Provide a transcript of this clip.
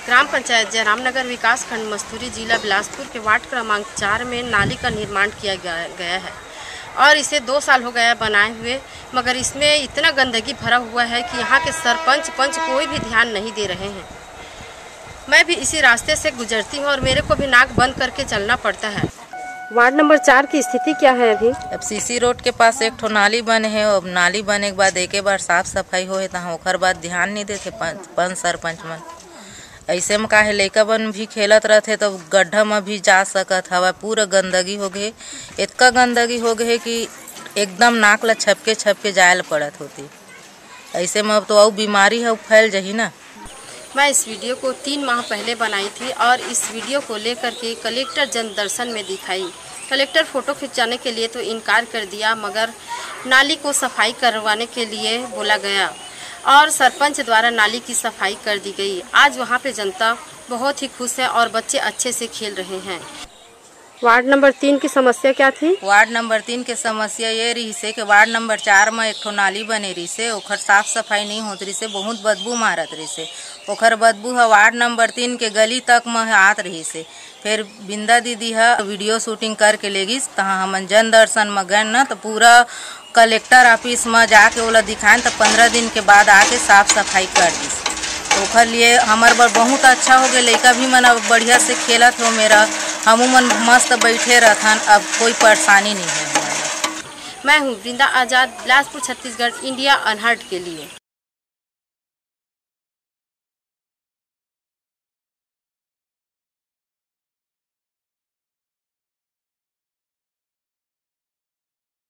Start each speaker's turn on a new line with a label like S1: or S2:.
S1: ग्राम पंचायत जयरामनगर विकास खंड मस्तूरी जिला बिलासपुर के वार्ड क्रमांक 4 में नाली का निर्माण किया गया है और इसे 2 साल हो गया बनाए हुए, मगर इसमें इतना गंदगी भरा हुआ है कि यहाँ के सरपंच पंच कोई भी ध्यान नहीं दे रहे हैं। मैं भी इसी रास्ते से गुजरती हूँ और मेरे को भी नाक बंद करके चलना पड़ता है। वार्ड नंबर 4 की स्थिति क्या है अभी?
S2: अब सीसी रोड के पास एक ठो नाली बने है। अब नाली बने के बाद एक बार साफ सफाई हो तो ओखर बाद ध्यान नहीं देते पंच सरपंच मन। ऐसे में काहे लइका बन भी खेलत रहते तो गड्ढा में भी जा सकत हवा। पूरा गंदगी हो गए, इतना गंदगी हो गए कि एकदम नाक ला छपके जायल पड़त होती। ऐसे में अब तो और बीमारी है फैल जाही ना।
S1: मैं इस वीडियो को 3 माह पहले बनाई थी और इस वीडियो को लेकर के कलेक्टर जन दर्शन में दिखाई। कलेक्टर फ़ोटो खिंचाने के लिए तो इनकार कर दिया, मगर नाली को सफाई करवाने के लिए बोला गया और सरपंच द्वारा नाली की सफाई कर दी गई। आज वहां पे जनता बहुत ही खुश है और बच्चे अच्छे से खेल रहे हैं। वार्ड नंबर 3 की समस्या क्या थी?
S2: वार्ड नंबर 3 के समस्या ये रही से कि वार्ड नंबर 4 में एक ठो नाली बने रही से, ओखर साफ सफाई नहीं होत रही से, बहुत बदबू मारत रही से। ओखर बदबू है वार्ड नंबर 3 के गली तक में आत रही से। फिर बिंदा दीदी है वीडियो शूटिंग करके लेगी तहाँ हमन जन दर्शन में गए न तो पूरा कलेक्टर ऑफिस में जाके ओला दिखाएं तो 15 दिन के बाद आके साफ सफाई कर दी। ओखर लिए हमार बर बहुत अच्छा हो गया। लड़का भी मन अब बढ़िया से खेलत हो मेरा, हमू मन मस्त बैठे रहथन। अब कोई परेशानी नहीं है।
S1: मैं हूँ वृंदा आजाद, बिलासपुर छत्तीसगढ़, इंडिया अनहर्ड के लिए।